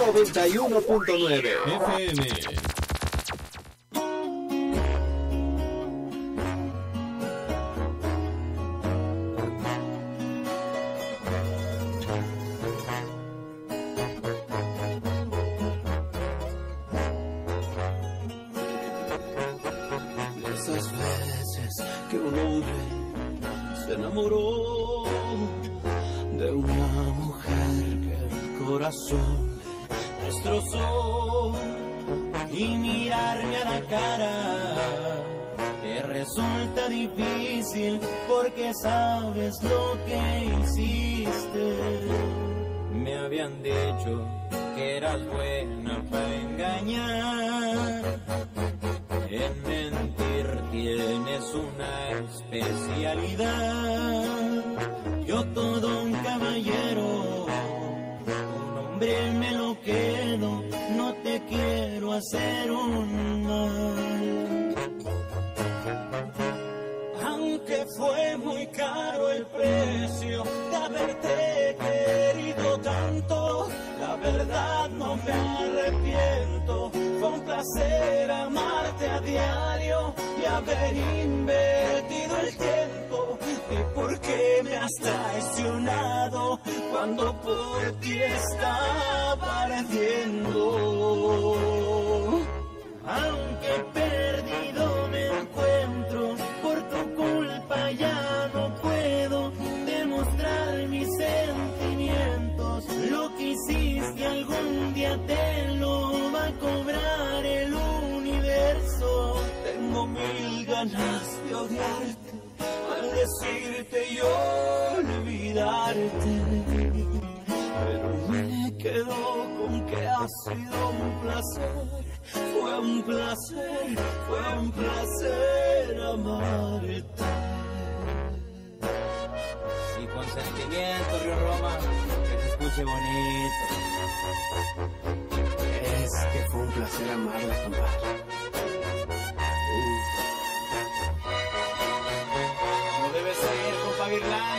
91.9 FM. Esas veces que un hombre se enamoró de una mujer que el corazón destrozó, y mirarme a la cara te resulta difícil porque sabes lo que hiciste. Me habían dicho que eras buena para engañar, en mentir tienes una especialidad. Yo todo un caballero, un hombre me lo quedo, no te quiero hacer un mal. Aunque fue muy caro el precio de haberte querido tanto, la verdad no me arrepiento. Fue un placer amarte a diario y haber invertido el tiempo. ¿Y por qué me has traicionado cuando por ti estaba ardiendo? Aunque perdido me encuentro, por tu culpa ya no puedo demostrar mis sentimientos. Lo que hiciste algún día te lo va a cobrar el universo. Tengo mil ganas de odiarte, maldecirte y olvidarte, pero me quedo con que ha sido un placer. Fue un placer amarte. Y con sentimiento, Río Roma, que se escuche bonito. Es que fue un placer amarla, compadre. Como debe ser, compa Virlán.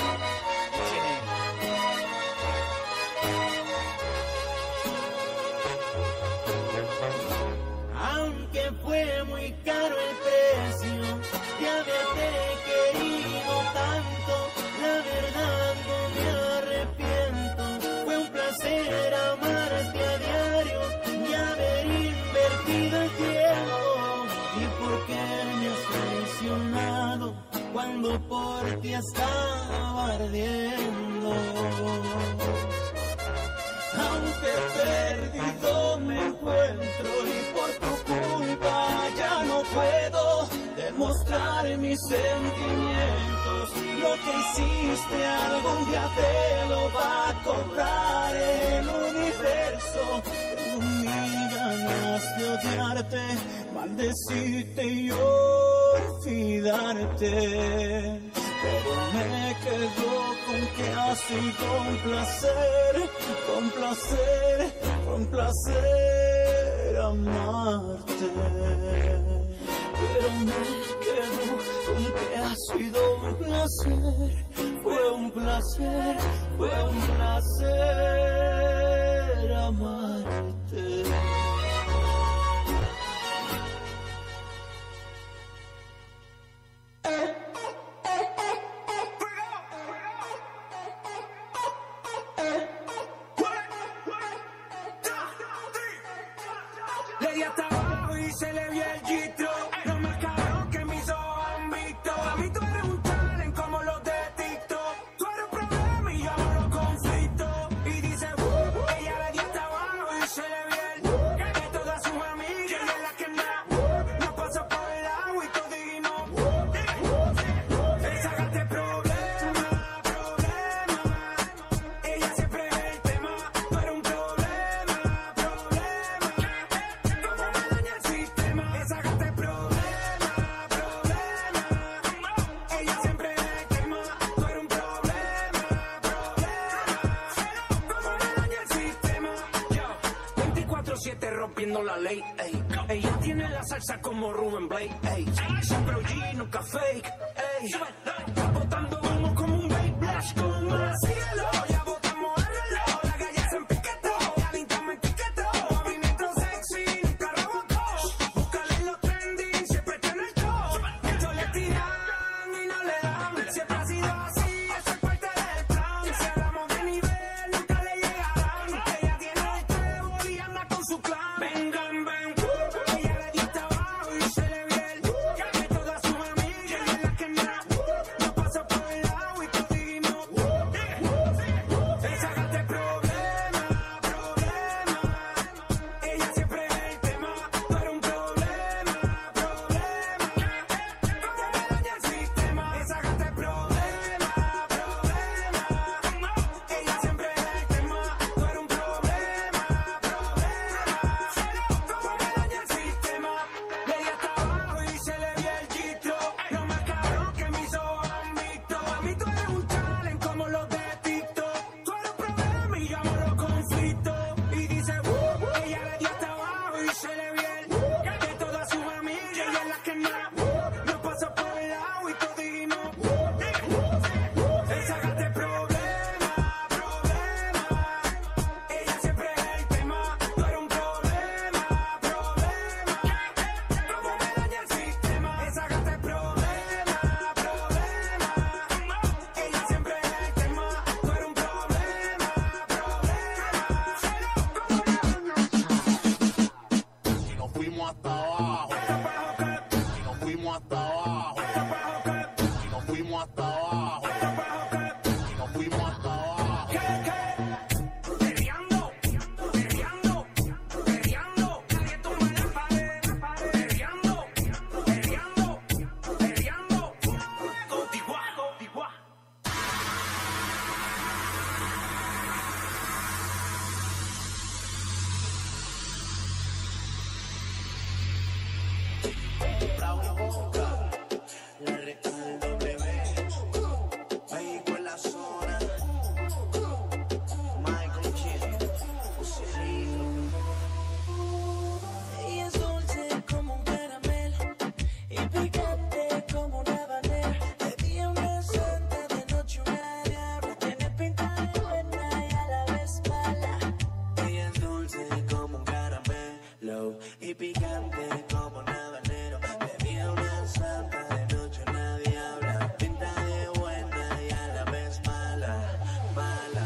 Aunque fue muy caro el precio de haberte querido tanto, la verdad no me arrepiento. Fue un placer amarte a diario y haber invertido el tiempo. ¿Y por qué me has traicionado cuando por ti estaba ardiendo? Aunque perdido me encuentro y por tu culpa ya no puedo demostrar mis sentimientos. Lo que hiciste algún día te lo va a cobrar el universo. Tengo mil ganas de odiarte, maldecirte y olvidarte, pero me quedo con que ha sido un placer amarte. Pero me quedo con que ha sido un placer. Fue un placer amarte. Le di hasta abajo y se le vio el gistro. Lo más cabrón que mis ojos han visto. A mí tú eres un talent como los de TikTok. Tú eres un problema y yo amo los conflictos. Y dice, ella le dio hasta abajo y se le vio el que todas sus amigas, ella es la que más nos pasó por el agua y todos dijimos, sácate problema. Ella siempre es el tema. Tú eres un problema. Ella siempre es el tema, tú eres un problema. Como me daña el sistema. Yo, 24/7 rompiendo la ley, ey. Ella tiene la salsa como Rubén Blade, ey. Siempre OG, nunca fake, ey. Botando humo como un babe, blush como un cielo. Ya botamos el reloj, la calle se empiquetó. Ya lentamente boca. La Real W, México en la zona. Michael Chile, Joselito. Ella es dulce como un caramelo y picante como una habanero. De día una santa, de noche una diabla. Tiene pinta de buena y a la vez mala. Ella es dulce como un caramelo y picante como un habanero. De día una santa, de noche una diabla. Pinta de buena y a la vez mala, mala.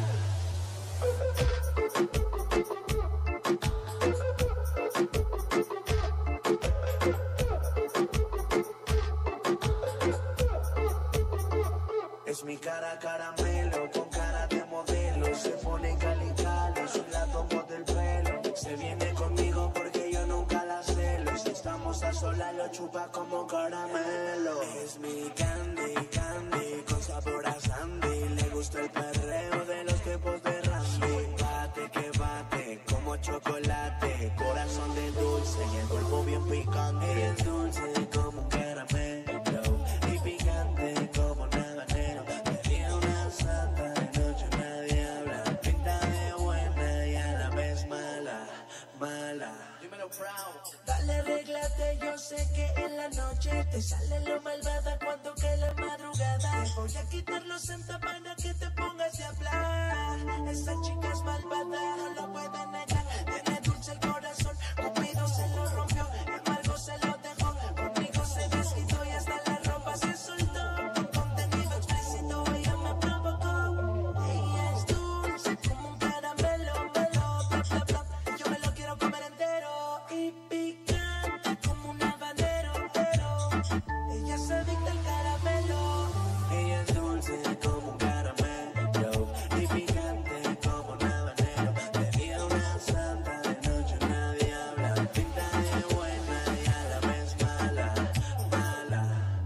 Es mi cara caramelo, con cara de modelo. Se pone cali si la tomo del pelo. Se viene conmigo porque yo nunca la celo. Si estamos a solas lo chupa como caramelo. Es mi candy, candy, con sabor a sandy. Le gusta el perreo de los tiempos de Randy. Bate que bate, como chocolate. Corazón de dulce y el cuerpo bien picante. Ella es dulce como un caramelo y picante como un habanero. De día una santa, de noche una diabla. Pinta de buena y a la vez mala, mala. Dímelo, Brown. Dale, arréglate, yo sé que en la noche te sale lo malvada cuando cae la madrugada. Te voy a quitar los centavana que te pongas a hablar. Esa chica es malvada, no lo puede negar. Tiene dulce el corazón, conmigo se lo rompió, embargo se lo dejó. Conmigo se desquitó y hasta la ropa se soltó. Con contenido explícito ella me provocó. Ella es dulce como un caramelo, melo, bla, bla, bla. Yo me lo quiero comer entero. Y picante como un habanero, pero ella se adicta al caramelo. Ella es dulce como un caramelo y picante como un habanero. De día una santa, de noche una diabla. Pinta de buena y a la vez mala, mala.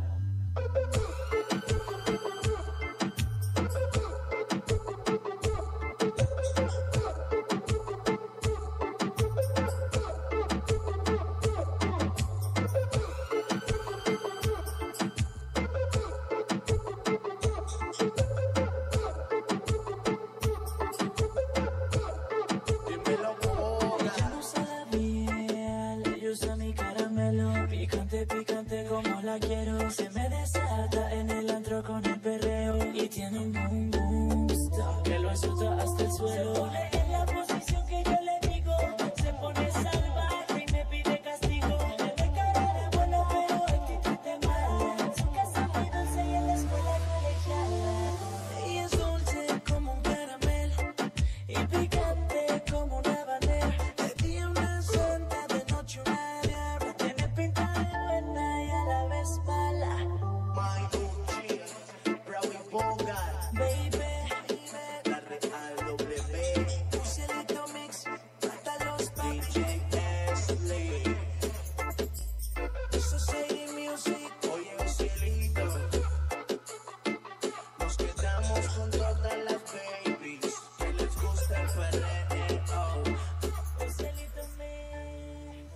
Dímelo, boga. Ella usa la miel, ella usa mi caramelo. Picante, picante como la quiero. Se me desata en el antro con el perreo. Y tiene un boom boom stop que lo azota hasta el suelo. Se pone en la posición que yo le digo. Se pone salvaje y me pide castigo. Me ve cara de buena pero actitud de mala. En su casa muy dulce y en la escuela colegiala. Ella es dulce como un caramelo y picante como un habanero. De día una santa, de noche una diabla. Tiene pinta de buena y a la vez mala. Michael G, Brown y Bogart. Baby, La Real W, Joselito Mix, hasta los papi. DJ Leslie. Society Music. Oye, Joselito, nos quedamos con todas las babies que les gusta el perreo. Joselito Mix.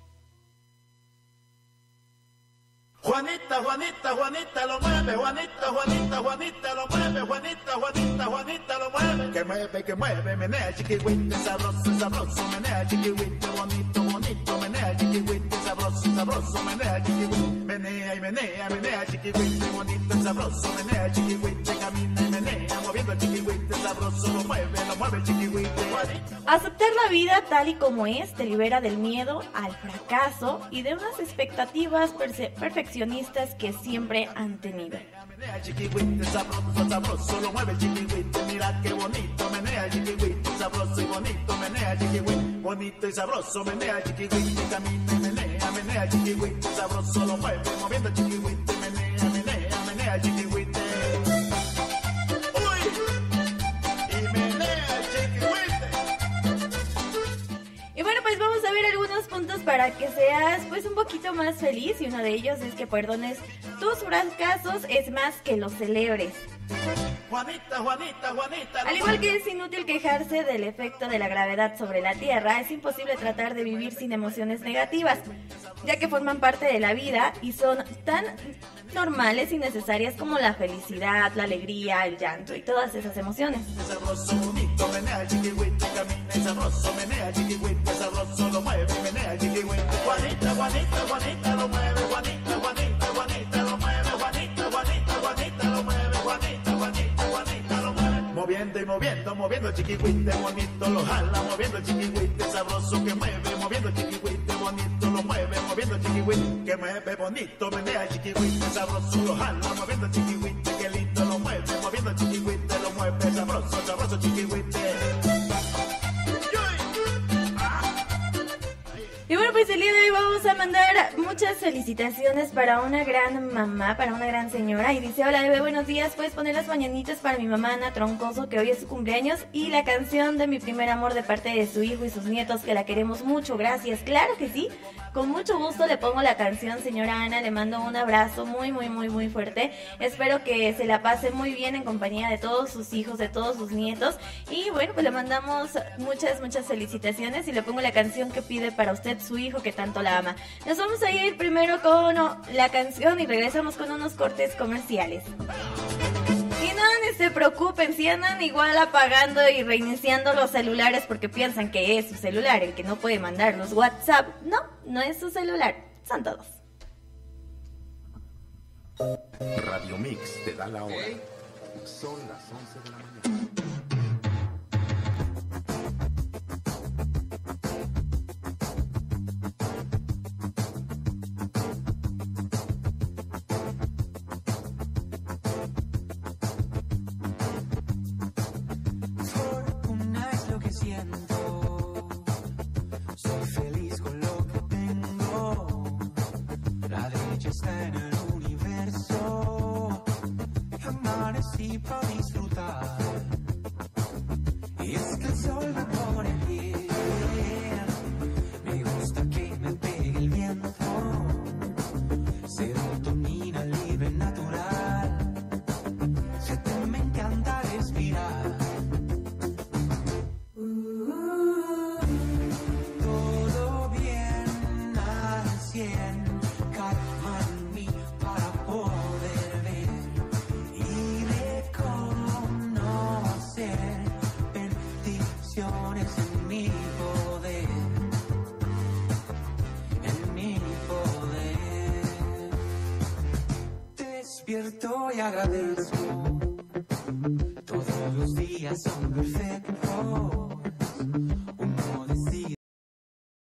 Juanita, Juanita, Juanita lo mueve, Juanita, Juanita, Juanita lo mueve, Juanita, Juanita, Juanita lo mueve. Que mueve, menea chiquihuite, sabroso, sabroso, menea chiquihuite, bonito, bonito, menea chiquihuite, sabroso, sabroso, menea chiquihuite, menea y menea, menea chiquihuite, bonito, sabroso, menea chiquihuite, camina y menea, moviendo el chiquihuite, sabroso, lo mueve chiquihuite. Aceptar la vida tal y como es te libera del miedo al fracaso y de unas expectativas perfeccionistas que siempre han tenido. Menea chiquihuite, sabroso, sabroso, lo mueve chiquihuite, mira qué bonito, menea chiquihuite, sabroso y bonito, menea chiquihuite, bonito y sabroso, menea chiquihuite, camina y menea chiquihuite, sabroso, lo mueve, moviendo chiquihuite, menea chiquihuite. Uy, y menea chiquihuite. Y bueno, pues vamos a ver algunos puntos para que seas pues un poquito más feliz, y uno de ellos es que perdones tus fracasos, es más que los celebres. Juanita, Juanita, Juanita. Al igual que es inútil quejarse del efecto de la gravedad sobre la Tierra, es imposible tratar de vivir sin emociones negativas. ya que forman parte de la vida y son tan normales y necesarias como la felicidad, la alegría, el llanto y todas esas emociones. Sabroso, bonito, menea, chiquihuite, camina y sabroso, menea, chiquihuite, sabroso, lo mueve, menea, chiquihuite. Juanita, Juanita, Juanita, lo mueve, Juanita, Juanita, Juanita, lo mueve, Juanita, Juanita, Juanita, lo mueve, Juanita, Juanita, Juanita, lo mueve. Moviendo y moviendo, moviendo, chiquihuite, bonito, lo jala, moviendo, chiquihuite, sabroso, que mueve, moviendo, chiquihuite, bonito, lo mueve, moviendo, chiquihuite, que mueve, bonito, menea, chiquihuite, sabroso, lo jala, moviendo, chiquihuite, que lindo, lo mueve, moviendo, chiquihuite, lo mueve, sabroso, sabroso, chiquihuite. Y bueno, pues el día de hoy vamos a mandar muchas felicitaciones para una gran mamá, para una gran señora. Y dice, hola bebé, buenos días, puedes poner las mañanitas para mi mamá Ana Troncoso, que hoy es su cumpleaños, y la canción de mi primer amor de parte de su hijo y sus nietos, que la queremos mucho, gracias. Claro que sí, con mucho gusto le pongo la canción, señora Ana, le mando un abrazo muy, muy, muy, muy fuerte. Espero que se la pase muy bien en compañía de todos sus hijos, de todos sus nietos. Y bueno, pues le mandamos muchas, muchas felicitaciones y le pongo la canción que pide para usted su hijo que tanto la ama. Nos vamos a ir primero con la canción y regresamos con unos cortes comerciales. Y no, ni se preocupen, si andan igual apagando y reiniciando los celulares porque piensan que es su celular el que no puede mandar los WhatsApp. No, no es su celular, son todos. Radio Mix te da la hora. Son las 11 de la mañana. Soy feliz con lo que tengo. La dicha está en el universo. Amanecí para disfrutar. Y es que el sol me pone bien. Me gusta que me pegue el viento. Serotonina libre natural. Se te me encanta respirar. Despierto y agradezco